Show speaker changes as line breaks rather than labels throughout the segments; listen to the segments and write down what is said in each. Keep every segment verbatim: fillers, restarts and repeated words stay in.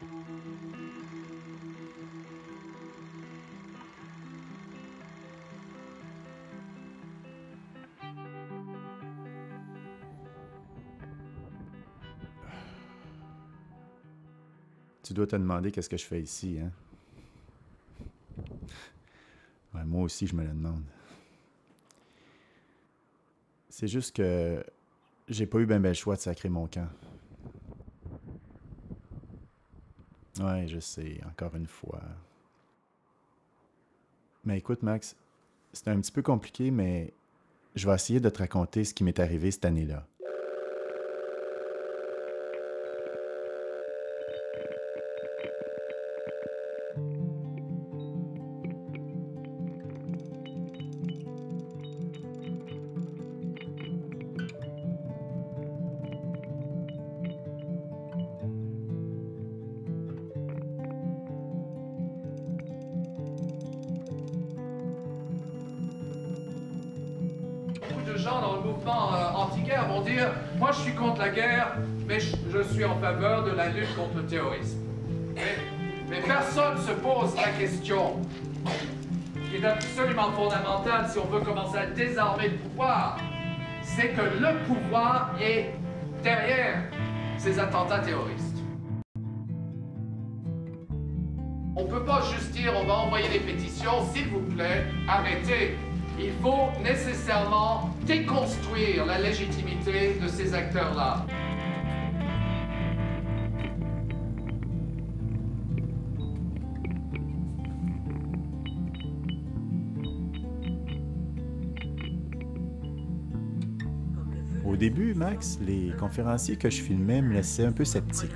Tu dois te demander qu'est-ce que je fais ici, hein? Ouais, moi aussi, je me le demande. C'est juste que j'ai pas eu ben ben le choix de sacrer mon camp. Ouais, je sais, encore une fois. Mais écoute, Max, c'est un petit peu compliqué, mais je vais essayer de te raconter ce qui m'est arrivé cette année-là.
Beaucoup de gens dans le mouvement euh, anti-guerre vont dire « Moi, je suis contre la guerre, mais je, je suis en faveur de la lutte contre le terrorisme. » Mais, mais personne ne se pose la question qui est absolument fondamentale si on veut commencer à désarmer le pouvoir. C'est que le pouvoir est derrière ces attentats terroristes. On ne peut pas juste dire « On va envoyer des pétitions, s'il vous plaît, arrêtez ». Il faut nécessairement déconstruire la légitimité de ces acteurs-là.
Au début, Max, les conférenciers que je filmais me laissaient un peu sceptique.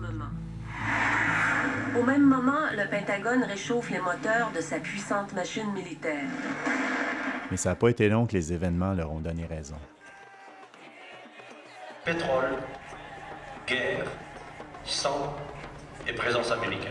Au même moment, le Pentagone réchauffe les moteurs de sa puissante machine militaire.
Mais ça n'a pas été long que les événements leur ont donné raison.
Pétrole, guerre, sang et présence américaine.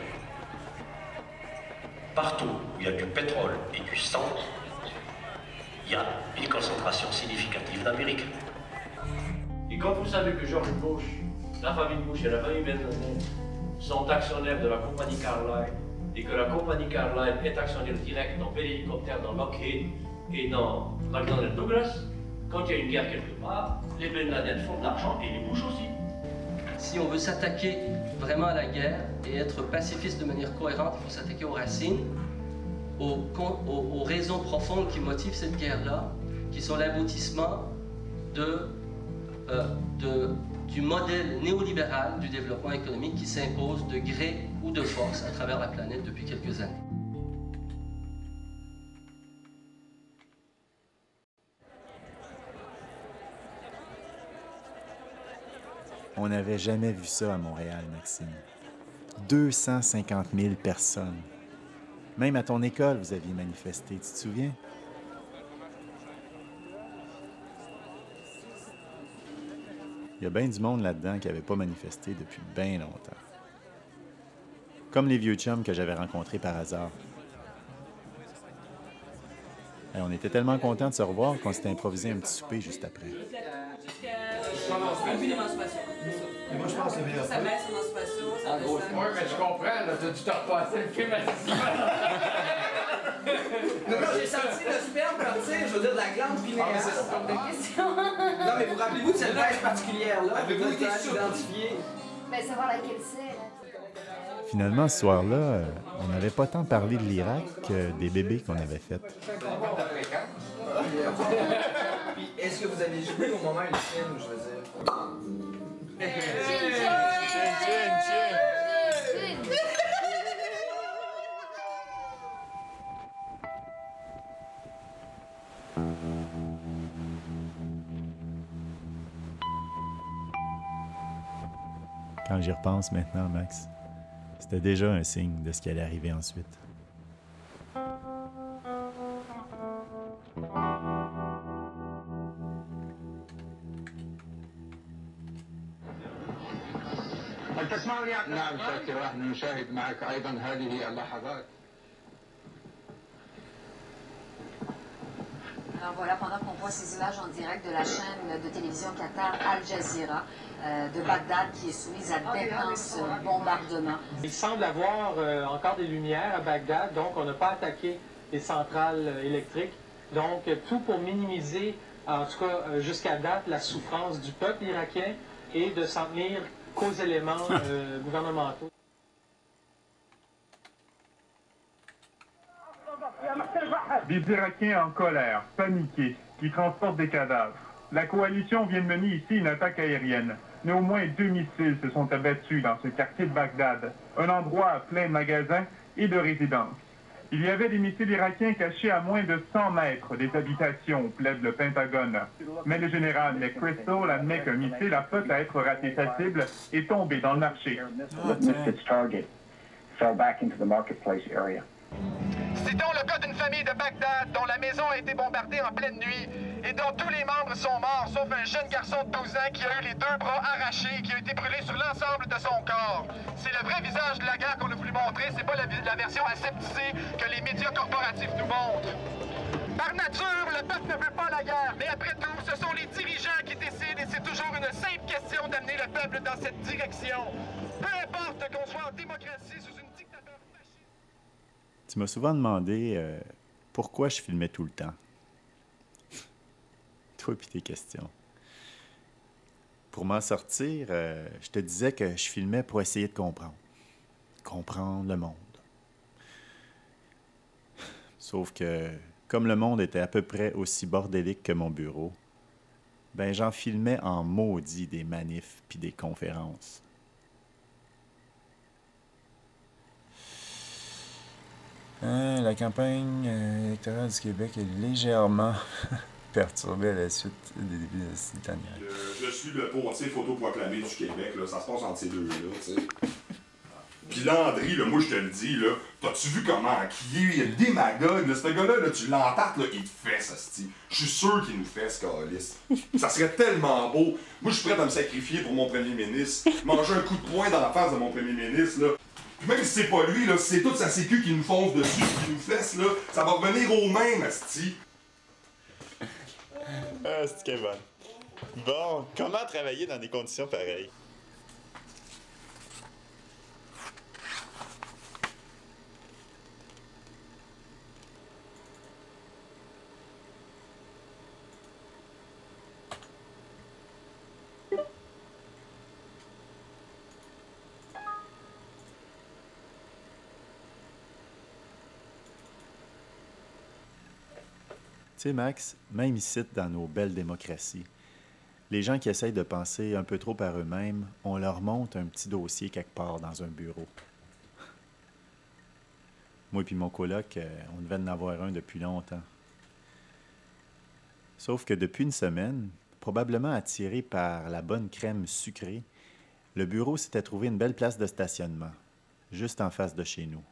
Partout où il y a du pétrole et du sang, il y a une concentration significative d'Américains.
Et quand vous savez que George Bush, la famille Bush et la famille Bennett sont actionnaires de la compagnie Carlyle et que la compagnie Carlyle est actionnaire direct dans Bell Hélicoptère, dans Lockheed et dans McDonnell Douglas, quand il y a une guerre quelque part, les Ben Laden font de l'argent et les Bush aussi.
Si on veut s'attaquer vraiment à la guerre et être pacifiste de manière cohérente, il faut s'attaquer aux racines, aux, aux, aux raisons profondes qui motivent cette guerre-là, qui sont l'aboutissement de, euh, de, du modèle néolibéral du développement économique qui s'impose de gré ou de force à travers la planète depuis quelques années.
On n'avait jamais vu ça à Montréal, Maxime. deux cent cinquante mille personnes. Même à ton école, vous aviez manifesté, tu te souviens? Il y a bien du monde là-dedans qui n'avait pas manifesté depuis bien longtemps. Comme les vieux chums que j'avais rencontrés par hasard. Et on était tellement contents de se revoir qu'on s'était improvisé un petit souper juste après.
Un but d'émancipation.
Et moi, je pense que c'est bien.
Ça baisse l'émancipation, ça descend.
Oui, mais je comprends, là, tu t'as repassé le film assez
Non, non, j'ai senti le sperme partir, je veux dire, de la glande pinéale.
Ah, c'est comme de question.
Non, mais vous rappelez-vous de cette baisse particulière-là?
Avez-vous été
identifié?
Ben, savoir laquelle c'est, là.
Finalement, ce soir-là, on n'avait pas tant parlé de l'Irak que des bébés qu'on avait faits.
Puis, est-ce que vous avez joué au moment le film, je veux dire?
Quand j'y repense maintenant, Max, c'était déjà un signe de ce qui allait arriver ensuite.
هل تسمعني يا عبد الرحمن؟ نعم شاكر، نحن نشاهد معك أيضا هذه اللحظات.
Alors voilà, pendant qu'on voit ces images en direct de la chaîne de télévision Qatar Al Jazeera euh, de Bagdad qui est soumise à d'intenses bombardements.
Il semble avoir euh, encore des lumières à Bagdad, donc on n'a pas attaqué les centrales euh, électriques. Donc euh, tout pour minimiser, en tout cas euh, jusqu'à date, la souffrance du peuple irakien et de s'en tenir qu'aux éléments euh, gouvernementaux.
Des Irakiens en colère, paniqués, qui transportent des cadavres. La coalition vient de mener ici une attaque aérienne. Néanmoins, deux missiles se sont abattus dans ce quartier de Bagdad, un endroit plein de magasins et de résidences. Il y avait des missiles irakiens cachés à moins de cent mètres des habitations, plaide le Pentagone. Mais le général McChrystal admet qu'un missile a peut être raté sa cible et tombé dans le marché.
Citons le cas d'une famille de Bagdad dont la maison a été bombardée en pleine nuit et dont tous les membres sont morts, sauf un jeune garçon de douze ans qui a eu les deux bras arrachés et qui a été brûlé sur l'ensemble de son corps. C'est le vrai visage de la guerre qu'on a voulu montrer, c'est pas la, la version aseptisée que les médias corporatifs nous montrent. Par nature, le peuple ne veut pas la guerre, mais après tout, ce sont les dirigeants qui décident et c'est toujours une simple question d'amener le peuple dans cette direction. Peu importe qu'on soit en démocratie sous une dictature.
Tu m'as souvent demandé euh, pourquoi je filmais tout le temps. Toi et tes questions. Pour m'en sortir, euh, je te disais que je filmais pour essayer de comprendre. Comprendre le monde. Sauf que, comme le monde était à peu près aussi bordélique que mon bureau, ben j'en filmais en maudit des manifs puis des conférences. Hein, la campagne euh, électorale du Québec est légèrement perturbée à la suite des débuts de la citanière.
Je suis le portier photoproclamé du Québec, là, ça se passe entre ces deux-là, tu sais. Puis Landry, là, moi je te le dis, là, t'as-tu vu comment qui est, il est démagogue, là, ce gars-là, là, tu l'entends, là, il te fesse, hostie. Je suis sûr qu'il nous fesse, câlisse. Ça serait tellement beau. Moi je suis prêt à me sacrifier pour mon premier ministre, manger un coup de poing dans la face de mon premier ministre, là. Puis même si c'est pas lui, là, si c'est toute sa sécu qui nous fonce dessus, qui nous fesse, là, ça va revenir au même, asti.
Ah, c'est Kevin. Bon, comment travailler dans des conditions pareilles? Tu sais, Max, même ici, dans nos belles démocraties, les gens qui essayent de penser un peu trop par eux-mêmes, on leur monte un petit dossier quelque part dans un bureau. Moi et puis mon coloc, on devait en avoir un depuis longtemps. Sauf que depuis une semaine, probablement attiré par la bonne crème sucrée, le bureau s'était trouvé une belle place de stationnement, juste en face de chez nous.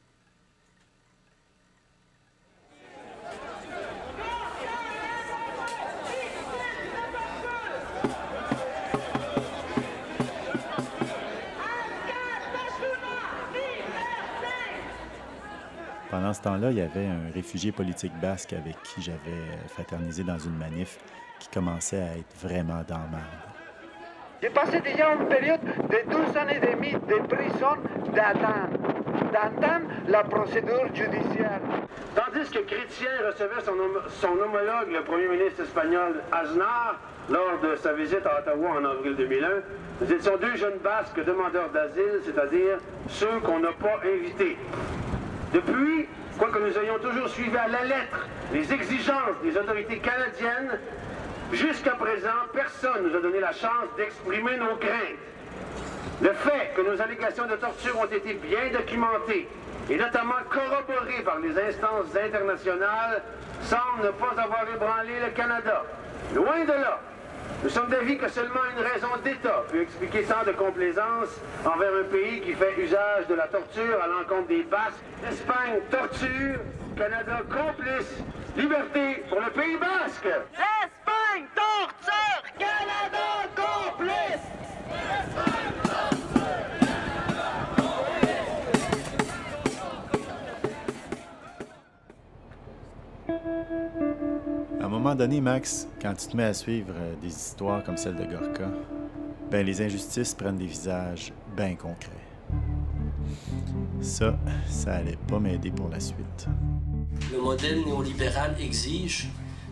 Pendant ce temps-là, il y avait un réfugié politique basque avec qui j'avais fraternisé dans une manif qui commençait à être vraiment dans le mal.
J'ai passé déjà une période de douze années et demie de prison d'attendre, d'entendre la procédure judiciaire.
Tandis que Chrétien recevait son, hom son homologue, le premier ministre espagnol Aznar, lors de sa visite à Ottawa en avril deux mille un, nous étions deux jeunes basques demandeurs d'asile, c'est-à-dire ceux qu'on n'a pas invités. Depuis, quoique nous ayons toujours suivi à la lettre les exigences des autorités canadiennes, jusqu'à présent, personne ne nous a donné la chance d'exprimer nos craintes. Le fait que nos allégations de torture ont été bien documentées, et notamment corroborées par les instances internationales, semble ne pas avoir ébranlé le Canada. Loin de là. Nous sommes d'avis que seulement une raison d'État peut expliquer tant de complaisance envers un pays qui fait usage de la torture à l'encontre des Basques. Espagne, torture. Canada, complice. Liberté pour le Pays basque.
Espagne, torture. Canada, complice. Espagne,
À donné, Max, quand tu te mets à suivre euh, des histoires comme celle de Gorka, ben les injustices prennent des visages bien concrets. Ça, ça allait pas m'aider pour la suite.
Le modèle néolibéral exige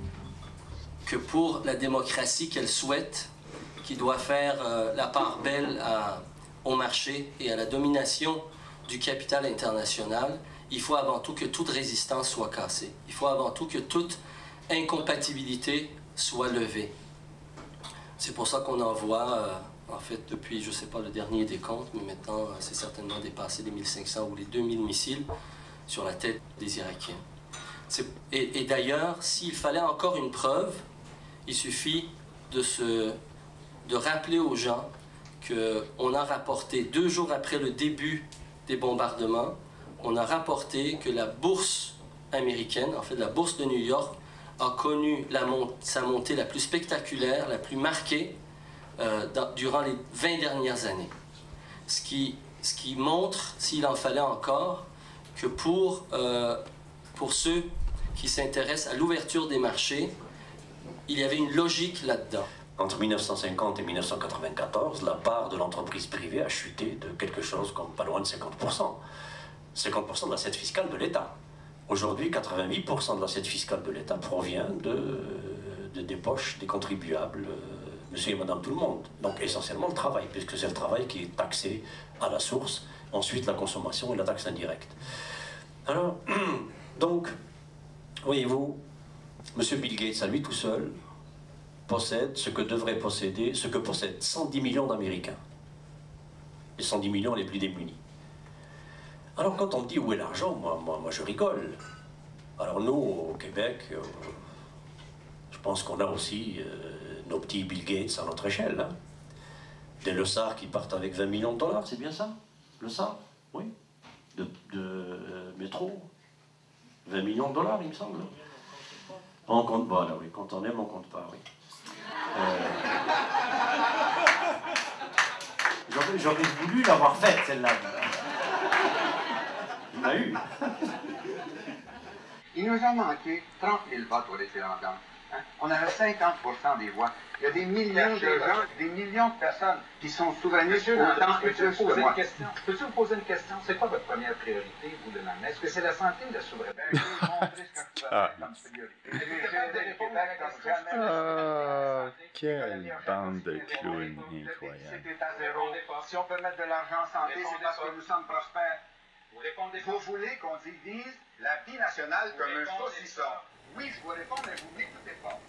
que pour la démocratie qu'elle souhaite, qui doit faire euh, la part belle à, au marché et à la domination du capital international, il faut avant tout que toute résistance soit cassée. Il faut avant tout que toute incompatibilité soit levée. C'est pour ça qu'on envoie, euh, en fait, depuis, je ne sais pas le dernier décompte, mais maintenant, euh, c'est certainement dépassé les mille cinq cents ou les deux mille missiles sur la tête des Irakiens. Et, et d'ailleurs, s'il fallait encore une preuve, il suffit de, se, de rappeler aux gens qu'on a rapporté, deux jours après le début des bombardements, on a rapporté que la bourse américaine, en fait la bourse de New York, a connu la mont sa montée la plus spectaculaire, la plus marquée euh, dans, durant les vingt dernières années. Ce qui, ce qui montre, s'il en fallait encore, que pour, euh, pour ceux qui s'intéressent à l'ouverture des marchés, il y avait une logique là-dedans.
Entre mille neuf cent cinquante et mille neuf cent quatre-vingt-quatorze, la part de l'entreprise privée a chuté de quelque chose comme pas loin de cinquante pour cent. cinquante pour cent de l'assiette fiscale de l'État. Aujourd'hui, quatre-vingt-huit pour cent de l'assiette fiscale de l'État provient de, de, des poches des contribuables, euh, monsieur et madame tout le monde. Donc essentiellement le travail, puisque c'est le travail qui est taxé à la source, ensuite la consommation et la taxe indirecte. Alors, donc, voyez-vous, monsieur Bill Gates, à lui tout seul, possède ce que devrait posséder, ce que possèdent cent dix millions d'Américains. Les cent dix millions les plus démunis. Alors quand on me dit où est l'argent, moi, moi, moi je rigole. Alors nous, au Québec, euh, je pense qu'on a aussi euh, nos petits Bill Gates à notre échelle. Hein. Des Le Sar qui partent avec vingt millions de dollars, c'est bien ça? Le Sar, oui. De, de euh, métro. vingt millions de dollars, il me semble. On compte pas, là, oui. Quand on aime, on compte pas, oui. Euh... J'aurais voulu l'avoir faite, celle-là. Il m'a eu.
Il nous a manqué trente mille votes au référendum. Hein? On avait cinquante pour cent des voix. Il y a des millions de gens, des millions de personnes qui sont souverainistes autant que plus que moi.
Peux-tu vous poser une question? C'est quoi votre première priorité, vous, de l'année? Est-ce que c'est la santé ou la souveraineté?
Ah, oh, quelle bande de clowns incroyable.
C'était à zéro. Si on peut mettre de l'argent en santé, c'est parce que nous sommes prospères. Vous répondez Vous voulez qu'on divise la vie nationale comme un saucisson? Oui, je vous réponds, mais vous n'écoutez pas.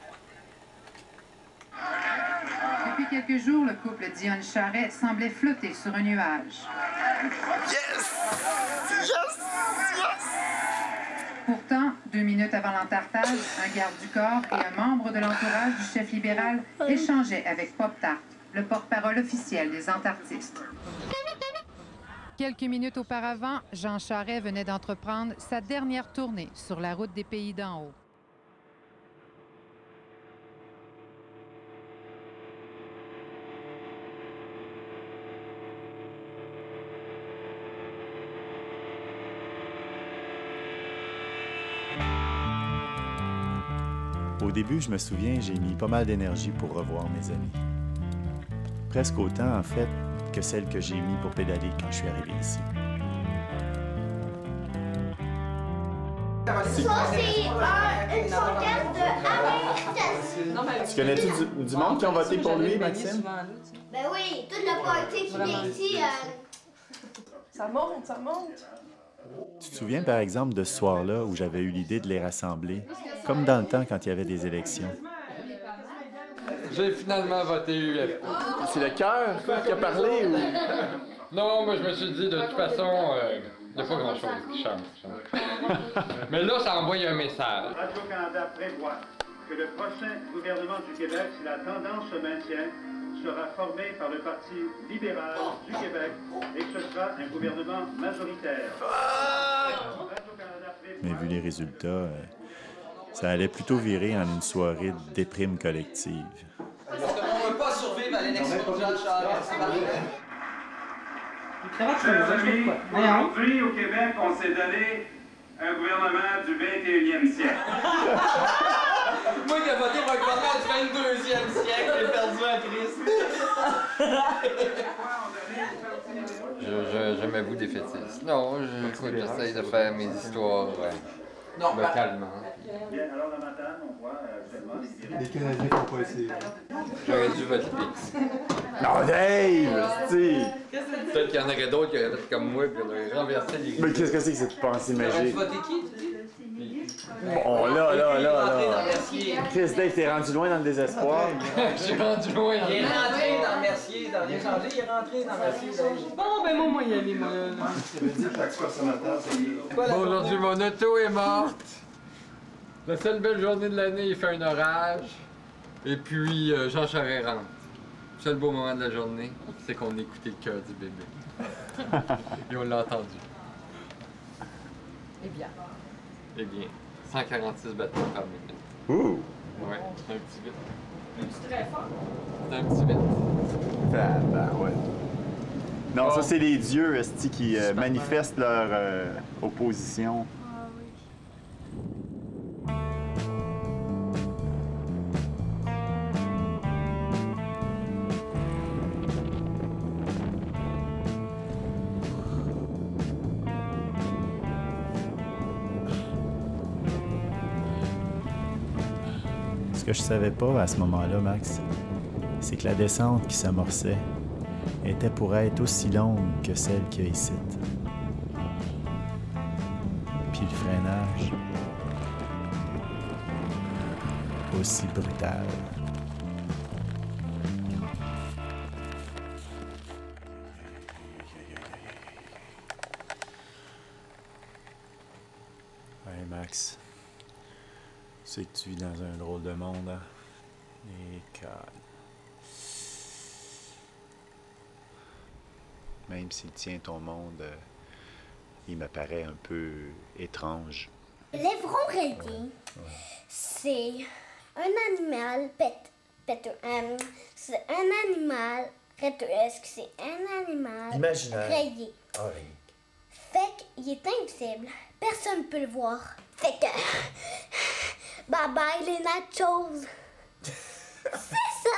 Depuis quelques jours, le couple Dionne Charret semblait flotter sur un nuage.
Yes! Yes! Yes!
Pourtant, deux minutes avant l'entartage, un garde du corps et un membre de l'entourage du chef libéral échangeaient avec Pop Tart, le porte-parole officiel des antartistes. Quelques minutes auparavant, Jean Charest venait d'entreprendre sa dernière tournée sur la route des pays d'en haut.
Au début, je me souviens, j'ai mis pas mal d'énergie pour revoir mes amis. Presque autant, en fait, que celle que j'ai mis pour pédaler quand je suis arrivé ici.
Ça, c'est un, une sauvegarde de Amérique.
Tu connais-tu du, du monde qui ont voté pour lui, Maxime?
Ben oui, toute la partie qui vient ici. Euh...
Ça monte, ça monte.
Tu te souviens, par exemple, de ce soir-là où j'avais eu l'idée de les rassembler, comme dans le temps quand il y avait des élections?
J'ai finalement voté U F O.
C'est le cœur qui a parlé ou...
Non, moi je me suis dit, de toute façon, euh, il n'y a pas grand-chose qui change. Mais là, ça envoie un message.
Radio-Canada prévoit que le prochain gouvernement du Québec, si la tendance se maintient, sera formé par le Parti libéral du Québec et que ce sera un gouvernement majoritaire.
Mais vu les résultats, euh, ça allait plutôt virer en une soirée de déprime collective.
On ne peut pas survivre à l'élection de Jean Charest.
Chers amis, aujourd'hui au Québec, on s'est donné
un gouvernement du vingt et unième siècle.
Moi qui ai voté pour un gouvernement du vingt-deuxième siècle, j'ai perdu un Christ.
Je, je, je m'avoue défaitiste. Non, je, écoute, j'essaye de faire mes histoires ouais,
non,
localement.
Bien, alors le matin, on voit actuellement les
Les Canadiens qui n'ont pas essayé.
J'aurais dû voter Pix.
Non, Dave! T'sais.
Peut-être qu'il y en aurait d'autres qui auraient fait comme moi et qui auraient renversé les.
Mais qu'est-ce que c'est que cette pensée magique?
Tu voté qui, tu dis?
Bon, là, là, là, là.
Mercier.
Chris, Dave, t'es rendu loin dans le désespoir.
Je suis rendu loin.
Il est rentré dans Mercier, dans l'étranger, il est rentré dans Mercier.
Bon, ben moi, moi, y aller, moi, là.
Bon, aujourd'hui, mon auto est morte. La seule belle journée de l'année, il fait un orage. Et puis, euh, Jean Charest rentre. Le seul beau moment de la journée, c'est qu'on écoutait le cœur du bébé. Et on l'a entendu.
Eh bien.
Eh bien, cent quarante-six battements par minute.
Ouh!
Ouais, c'est un petit vite.
C'est très fort.
C'est un petit vite.
Ah, ben ouais. Non, ça, c'est les dieux, esti, qui euh, manifestent leur euh, opposition. Ce que je savais pas à ce moment-là, Max, c'est que la descente qui s'amorçait était pour être aussi longue que celle qu'il y a ici. Puis le freinage, aussi brutal. Ouais, Max. Tu sais que tu vis dans un drôle de monde, hein? Et calme. Même s'il tient ton monde, euh, il me paraît un peu étrange.
L'évron rayé, c'est un animal pète, pète, euh, c'est un animal rhétoesque, c'est un animal
imaginaire
rayé.
Ah, rayé.
Fait qu'il est invisible, personne ne peut le voir. Fait que bye bye les nachos. C'est ça.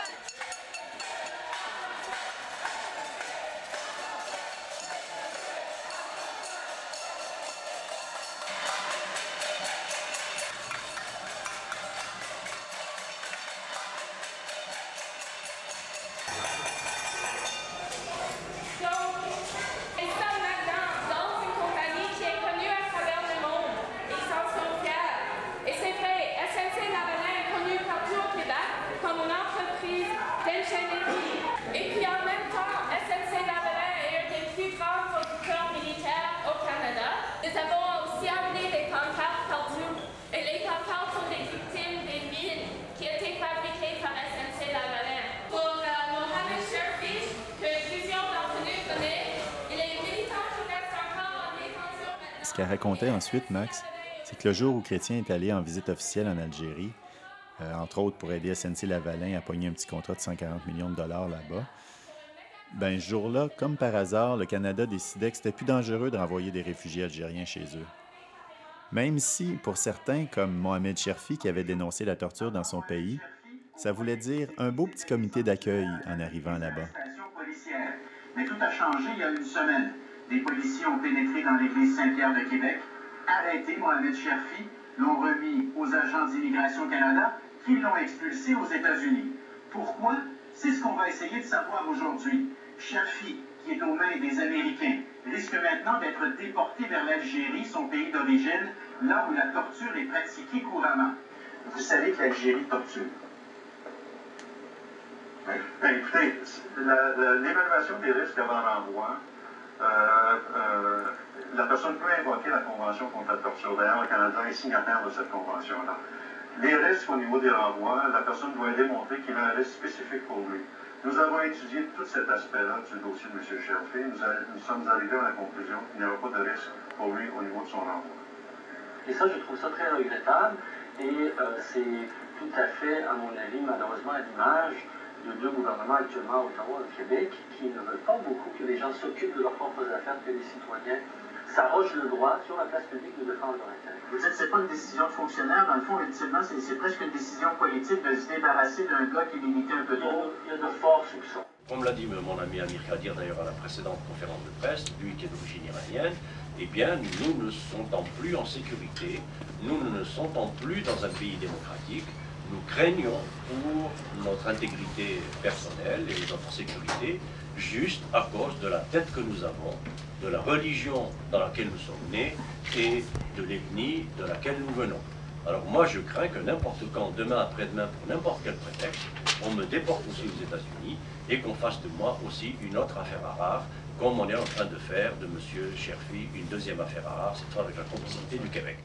Et puis en même temps, S N C-Lavalin est un des plus grands producteurs militaires au Canada. Nous avons aussi amené des pancartes partout. Et les pancartes sont des victimes des mines qui étaient fabriquées par S N C-Lavalin. Pour euh, Mohamed Sherfi, que plusieurs d'entre nous connaissent, il est militant qui reste encore en détention maintenant.
Ce qu'elle racontait ensuite, Max, c'est que le jour où Chrétien est allé en visite officielle en Algérie, Euh, entre autres pour aider S N C-Lavalin à pogner un petit contrat de cent quarante millions de dollars là-bas, ben ce jour-là, comme par hasard, le Canada décidait que c'était plus dangereux de renvoyer des réfugiés algériens chez eux. Même si, pour certains, comme Mohamed Sherfi qui avait dénoncé la torture dans son pays, ça voulait dire un beau petit comité d'accueil en arrivant là-bas.
Mais tout a changé il y a une semaine. Des policiers ont pénétré dans l'église Saint-Pierre de Québec, arrêté Mohamed Sherfi, l'ont remis aux agents d'Immigration Canada qui l'ont expulsé aux États-Unis. Pourquoi? C'est ce qu'on va essayer de savoir aujourd'hui. Sherfi, qui est aux mains des Américains, risque maintenant d'être déporté vers l'Algérie, son pays d'origine, là où la torture est pratiquée couramment. Vous savez que l'Algérie torture.
Ben, écoutez, l'évaluation des risques avant l'envoi, euh, euh, la personne peut invoquer la Convention contre la torture. D'ailleurs, le Canada est signataire de cette convention-là. Les risques au niveau des renvois, la personne doit démontrer qu'il a un risque spécifique pour lui. Nous avons étudié tout cet aspect-là du dossier de M. Sherfi. Nous, nous sommes arrivés à la conclusion qu'il n'y aura pas de risque pour lui au niveau de son renvoi.
Et ça, je trouve ça très regrettable. Et euh, c'est tout à fait, à mon avis, malheureusement, à l'image de deux gouvernements actuellement à Ottawa et au Québec qui ne veulent pas beaucoup que les gens s'occupent de leurs propres affaires, que les citoyens
s'arroge le droit sur la place publique de défendre leur intérêt. Vous dites que ce n'est pas une décision de fonctionnaire, dans le fond, ultimement, c'est presque une décision politique de se débarrasser d'un gars qui limitait un peu trop. Il y a de forts soupçons.
Comme l'a dit mon ami Amir Kadir d'ailleurs à la précédente conférence de presse, lui qui est d'origine iranienne, eh bien nous ne sommes plus en sécurité, nous ne sommes plus dans un pays démocratique, nous craignons pour notre intégrité personnelle et notre sécurité, juste à cause de la tête que nous avons, de la religion dans laquelle nous sommes nés et de l'ethnie de laquelle nous venons. Alors moi je crains que n'importe quand, demain après-demain, pour n'importe quel prétexte, on me déporte aussi aux États-Unis et qu'on fasse de moi aussi une autre affaire Harare, comme on est en train de faire de M. Cherfi une deuxième affaire Harare, cette fois avec la complicité du Québec.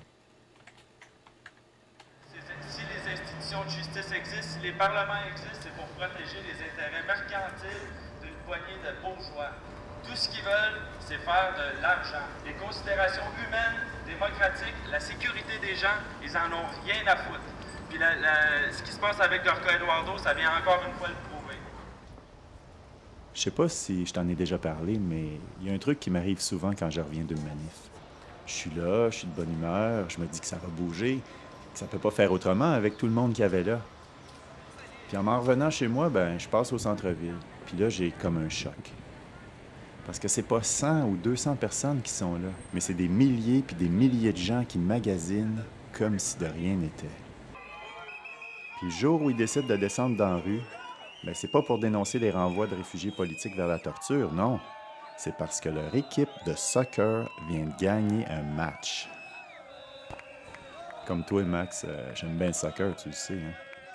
Si les institutions de justice existent, si les parlements existent, c'est pour protéger les intérêts mercantiles d'une poignée de bourgeois. Tout ce qu'ils veulent, c'est faire de l'argent. Les considérations humaines, démocratiques, la sécurité des gens, ils en ont rien à foutre. Puis la, la, ce qui se passe avec Dorca Eduardo, ça vient encore une fois le prouver.
Je sais pas si je t'en ai déjà parlé, mais il y a un truc qui m'arrive souvent quand je reviens d'une manif. Je suis là, je suis de bonne humeur, je me dis que ça va bouger, que ça peut pas faire autrement avec tout le monde qu'il y avait là. Puis en m'en revenant chez moi, ben je passe au centre-ville. Puis là, j'ai comme un choc. Parce que c'est pas cent ou deux cents personnes qui sont là, mais c'est des milliers puis des milliers de gens qui magasinent comme si de rien n'était. Puis le jour où ils décident de descendre dans la rue, ben c'est pas pour dénoncer les renvois de réfugiés politiques vers la torture, non. C'est parce que leur équipe de soccer vient de gagner un match. Comme toi, Max, euh, j'aime bien le soccer, tu le sais, hein.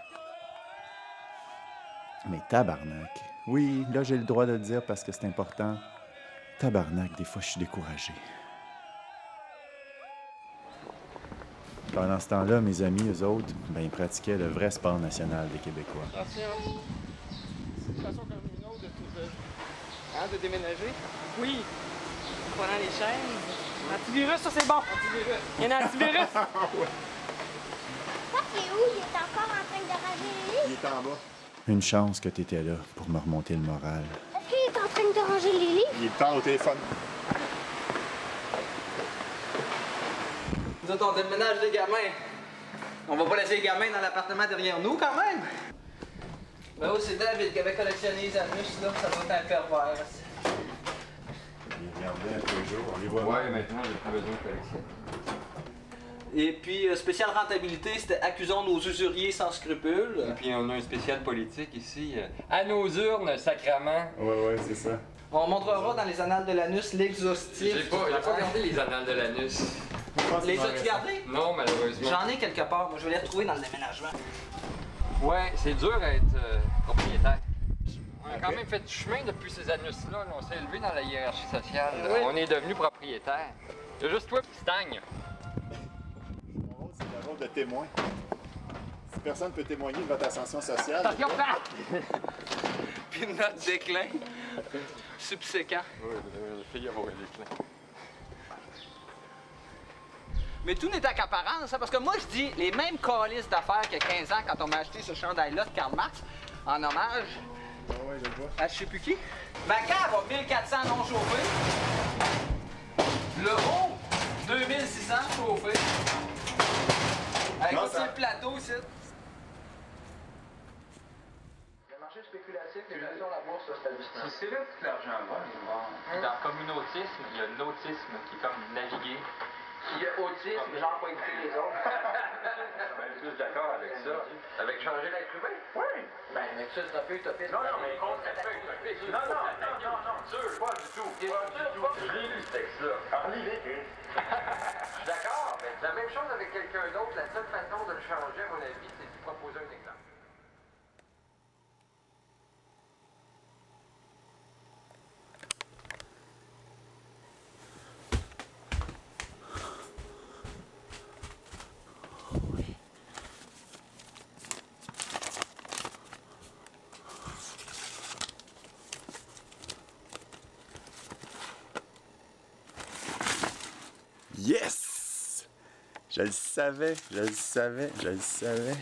Mais tabarnak. Oui, là, j'ai le droit de le dire parce que c'est important. Tabarnak, des fois, je suis découragé. Pendant ce temps-là, mes amis, eux autres, ben, ils pratiquaient le vrai sport national des Québécois.
Attention. C'est une façon comme une autre de, de, hein, de déménager. Oui. Prenant les chaînes. Antivirus, ça c'est bon. Antivirus. Il y a un antivirus. Ouais.
Papa, il est où? Il est encore en train de ranger les lits?
Il est en bas.
Une chance que t'étais là pour me remonter le moral.
Est-ce qu'il est en train de ranger les lits?
Il est tard au téléphone.
Nous autres, on déménage les gamins. On va pas laisser les gamins dans l'appartement derrière nous, quand même. Ben oui, c'est David qui avait collectionné les anus, là. Ça doit être un pervers.
Il regardait un peu les jours, on les voit.
Ouais, maintenant, j'ai plus besoin de collectionner.
Et puis, euh, spécial rentabilité, c'était accusons nos usuriers sans scrupules.
Et puis, on a un spécial politique ici. Euh, à nos urnes, sacrament.
Ouais, ouais, c'est ça.
On montrera dans les annales de l'anus l'exhaustif.
J'ai pas, j'ai pas regardé les annales de l'anus.
Les as-tu gardés?
Non, malheureusement.
J'en ai quelque part. Moi, je vais les retrouver dans le déménagement.
Ouais, c'est dur à être euh, propriétaire. On a quand même fait du chemin depuis ces anus-là. On s'est élevé dans la hiérarchie sociale.
Oui.
On est devenu propriétaire. Il y a juste toi qui stagne.
Mon rôle, c'est le rôle de témoin. Si personne ne peut témoigner de votre ascension sociale...
Attention, puis notre déclin subséquent.
Oui, il fait y avoir un déclin.
Mais tout n'est qu'apparence, hein, parce que moi je dis les mêmes calices d'affaires qu'il y a quinze ans quand on m'a acheté ce chandail-là de Karl Marx en hommage
Ah ouais, je le vois.
à je sais plus qui. Ma cave a mille quatre cents non chauffés. Le haut, deux mille six cents chauffés. Avec
Non,
aussi
ça-
le plateau ici.
Le marché spéculatif, les actions à la bourse, ça, c'est à distance.
C'est là que l'argent va. Dans le communautisme, il y a l'autisme qui est comme naviguer.
Il y a autisme, genre pas écouter les autres.
Ben, je suis d'accord avec ça. Avec changer l'être humain?
Oui. Ben, mais ça, c'est un peu utopiste.
Non, non, mais contre-attaque utopiste. Non, non, non, non, non, sûr, pas du tout. Pas du tout. Je l'ai lu, ce texte-là.
Alors, lisez.
Je suis d'accord, mais c'est la même chose avec quelqu'un d'autre. La seule façon de le changer, à mon avis, c'est de proposer un exemple.
Yes! Je le savais, je le savais, je le savais.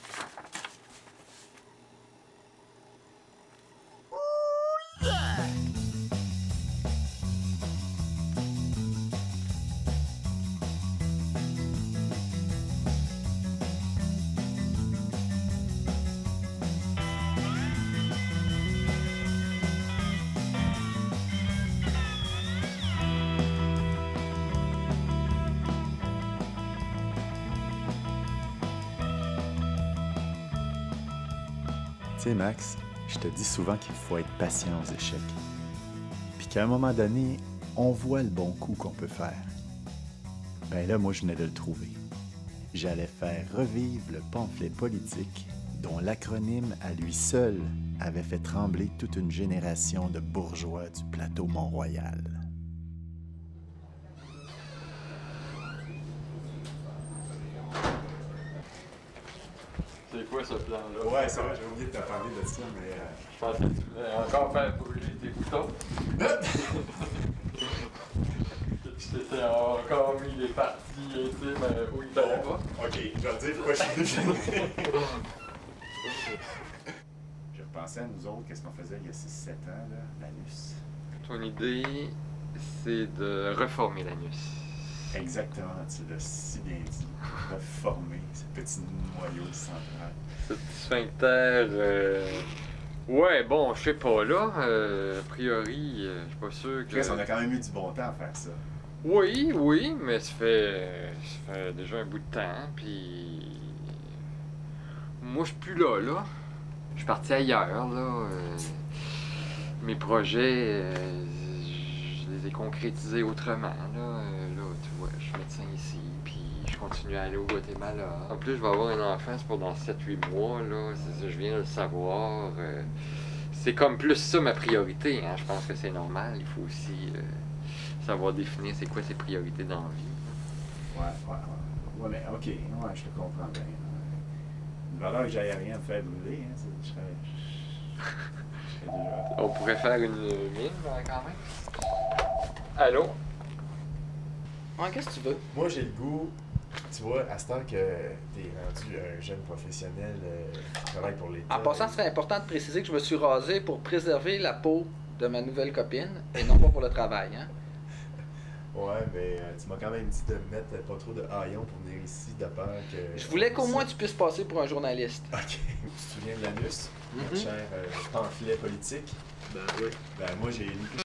Ouh, yeah! sais, Max, je te dis souvent qu'il faut être patient aux échecs. Puis qu'à un moment donné, on voit le bon coup qu'on peut faire. Ben là, moi, je venais de le trouver. J'allais faire revivre le pamphlet politique dont l'acronyme à lui seul avait fait trembler toute une génération de bourgeois du plateau Mont-Royal.
C'est quoi ce plan-là?
Ouais, ça va, j'ai oublié de te parler de ça, mais... Euh...
Je pense que tu voulais encore faire brûler tes boutons. Tu t'étais encore mis les parties, tu sais, mais où il fallait pas.
Ok, je vais te dire pourquoi je suis défini. Je repensais à nous autres, qu'est-ce qu'on faisait il y a six sept ans, là, l'anus.
Ton idée, c'est de reformer l'anus.
Exactement, tu l'as si bien dit. Reformer ce petit noyau central.
Ce petit sphincter. Euh... Ouais, bon, je sais pas, là. Euh, a priori, euh, je suis pas sûr que.
Chris, on a quand même eu du bon temps à faire ça.
Oui, oui, mais ça fait, ça fait déjà un bout de temps, puis. Moi, je suis plus là, là. Je suis parti ailleurs, là. Euh... Mes projets, euh... je les ai concrétisés autrement, là. Euh, là, tu vois, je suis médecin ici, puis je continue à aller au Guatemala. En plus, je vais avoir un enfant, c'est pour dans sept huit mois, là. C'est ça, je viens de le savoir. Euh... C'est comme plus ça ma priorité, hein. Je pense que c'est normal. Il faut aussi euh, savoir définir c'est quoi ses priorités dans la vie.
Ouais, ouais, ouais. Ouais, mais ok, ouais, je te comprends bien. Une valeur que j'aille rien me faire brûler, hein. Je serais. Je serais déjà...
On pourrait faire une mine, quand même. Allô?
Ouais, qu'est-ce que tu veux?
Moi, j'ai le goût, tu vois, à ce temps que t'es rendu un jeune professionnel euh, qui travaille pour l'État.
En passant, ce serait important de préciser que je me suis rasé pour préserver la peau de ma nouvelle copine et non pas pour le travail, hein?
Ouais, mais euh, tu m'as quand même dit de mettre pas trop de haillons pour venir ici, de peur que...
Je voulais qu'au moins tu puisses passer pour un journaliste.
Ok. Tu te souviens de l'anus,
Mm-hmm.
notre cher euh, pamphlet politique?
Ben oui.
Ben moi, j'ai une